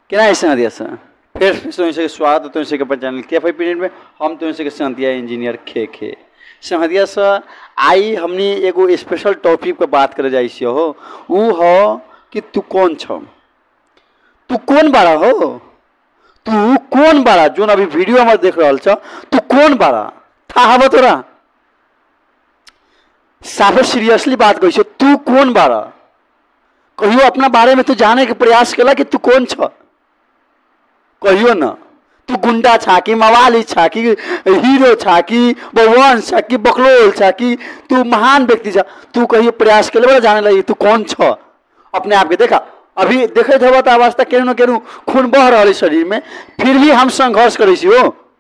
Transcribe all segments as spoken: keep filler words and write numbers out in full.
क्या ऐसा दिया सर फिर तो से स्वागत तो से के चैनल के पीरियड में हम तो से संतिया इंजीनियर खे खे संहदिया सर आई हमने एगो स्पेशल टॉपिक पे बात करे जाइए हो वो हो कि तू कौन छ तू कौन बारा हो तू कौन बारा जो अभी वीडियो में देख रहा छ तू कौन बारा था हवा तोरा साफे सीरियसली बात कही तू कौन बारा कहियो अपना बारे में तू जाने के प्रयास कला कि तू कौन छ कहियो ना तू गुंडा छा कि मवाली छा कि हीरो छा कि बलवान छा कि बकलोल छा कि तू महान व्यक्ति छा तू कहियो प्रयास के लिए जाने लगी तू कौन छ अपने आप के देखा अभी देखे थे तो अवस्था केनू न केनू खून बह रहा है शरीर में फिर भी हम संघर्ष करे हो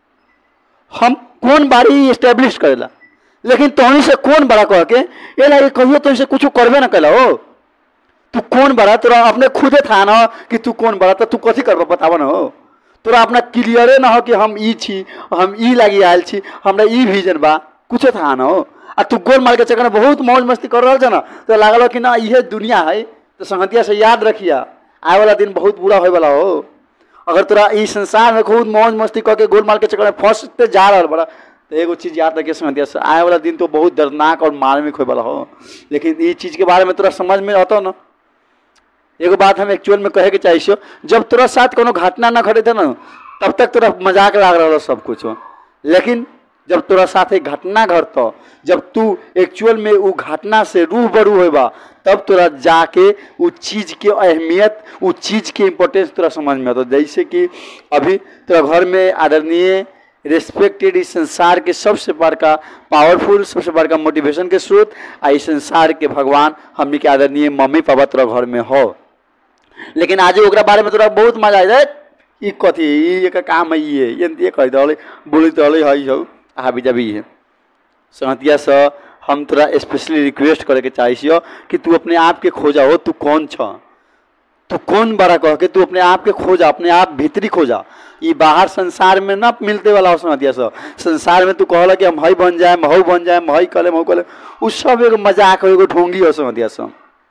हम कौन बारी एस्टेब्लिश करेला लेकिन तोहनी से कौन बड़ा कह के ये लगे कहियो तो कुछ करबे ना कला हो तू कौन बड़ा तोरा अपने खुदे था ना कि तू कौन बड़ा तो तू कथी करबा बतावा ना हो तोरा अपना क्लियरे ना हो कि हम ई छी हम ई लगी आयल छी हमरा ई विजन बा कुछ था ना हो आ तू गोल मार के चक्कर में बहुत मौज मस्ती कर रहा ना तो लागल कि ना यह दुनिया है तो संगतिया से याद रखिया आए वाला दिन बहुत बुरा होए वाला हो अगर तोरा इस संसार में खूब मौज मस्ती करके गोल मार के चक्कर में फंसते जा रहा बड़ा तो एगो चीज़ याद रखिए संगतिया से आए वाला दिन तो बहुत दर्दनाक और मार्मिक होए वाला हो लेकिन ये चीज़ के बारे में तोरा समझ में आता ना एगो बात हम एक्चुअल में कहे के चाहिए जब तोरा साथ कोनो घटना ना घटे थे ना तब तक तोरा मजाक लाग रहा सब कुछ हो लेकिन जब तोरा साथ एक घटना घटता जब तू एक्चुअल में वो घटना से रूबरू होबा तब तोरा जाके वो चीज़ की अहमियत वो चीज़ की इम्पोर्टेंस तोरा समझ में आता जैसे कि अभी तोरा घर में आदरणीय रेस्पेक्टेड इस संसार के सबसे बड़का पावरफुल सबसे बड़का मोटिवेशन के स्रोत आ इस संसार के भगवान हमने के आदरणीय मम्मी पापा तोरा घर में हो लेकिन आज ओकरा बारे में तोरा बहुत मजा आए ई कथी ये का काम है ये ये कह दे बोली तो है हो हाबी जाबी है संगतिया से हम तोरा स्पेशली रिक्वेस्ट करे के चाहिए कि तू अपने आप के खोजा हो तू कौन छ तू कौन बड़ा कह के तू अपने आप के खोजा अपने आप भीतरी खोजा ये बाहर संसार में ना मिलते वाला हो संगतिया से संसार में तू कहला कि हम हई बन जाए महू बन जाए हई कले महू कले उ सब एगो मजाक हो एगो ढोंगी हो संगतिया से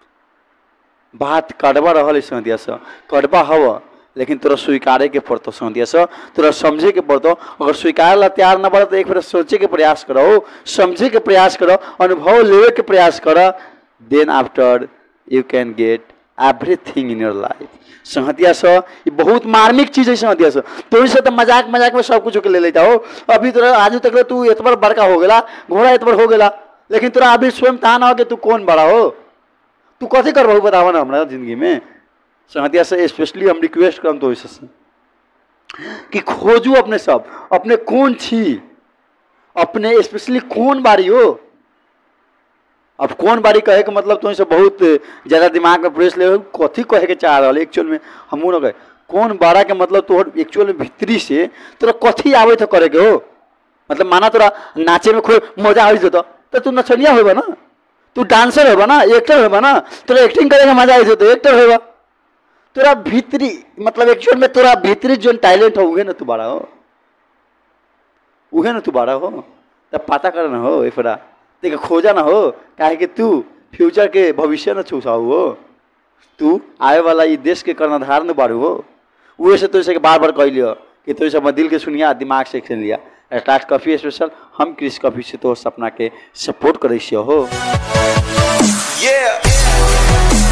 बात कड़वा रहा संगतिया से कड़वा हवा लेकिन तोरा स्वीकारे के पड़तो संगतिया से तोरा समझे के पड़तो अगर स्वीकार ला तैयार ना पड़े तो एक बार सोचे के प्रयास करो समझे के प्रयास करो अनुभव लेवे के प्रयास करो then after you can get everything in your life संगतिया से ये बहुत मार्मिक चीज़ है संगतिया से तो से तो मजाक मजाक में सब कुछ के ले लेता हो अभी तोरा आज तक तू इतना बड़का हो गला घोड़ा इतना हो गला लेकिन तोरा अभी स्वयं था ना हो कि तू कौन बड़ा हो तू कथी कर बतावा ना हमारा जिंदगी में संगतिया से स्पेशली हम रिक्वेस्ट करम तो से कि खोजू अपने सब अपने कौन छी अपने स्पेशली कौन बारी हो अब कौन बारी कहे के मतलब तो से बहुत ज़्यादा दिमाग में प्रेस ले कथी कहे के चाह रहा एक्चुअल में हमू न कहे कौन बारा के मतलब तोहर एक्चुअल में भीतरी से तोरा कथी आवे तो करे के हो मतलब माना तोरा नाचे में खूब मजा आई तो तू नचनिया होगा ना तू डांसर होगा ना एक्टर होगा ना तोरा एक्टिंग करे मजा आई तो एक्टर होगा तोरा भीतरी मतलब एक्चुअल में तोरा भीतरी जो टैलेंट हो उहे ना तू बड़ा हो उहे ना तू बड़ा हो तब पता कर ना हो एक बड़ा देख खोजा ना हो काहे कि तू फ्यूचर के भविष्य न छूसाऊ हो तू आए वाला ये देश के कर्णधार न बारू हो वो से तो इसे बार बार कह लियो कि तो इसे दिल के सुनिया दिमाग से सुन लिया स्टार्ट कॉफी स्पेशल हम क्रिस कॉफी से तो सपना के सपोर्ट करे हो yeah.